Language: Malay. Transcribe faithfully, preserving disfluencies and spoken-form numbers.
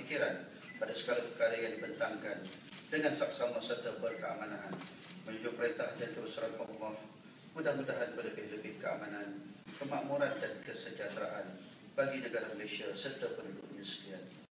fikiran pada segala perkara yang dibentangkan dengan saksama serta berkeamanan menuju perintah dan kebesaran Allah. Mudah-mudahan berlebih-lebih keamanan, kemakmuran dan kesejahteraan bagi negara Malaysia serta penduduknya sekalian.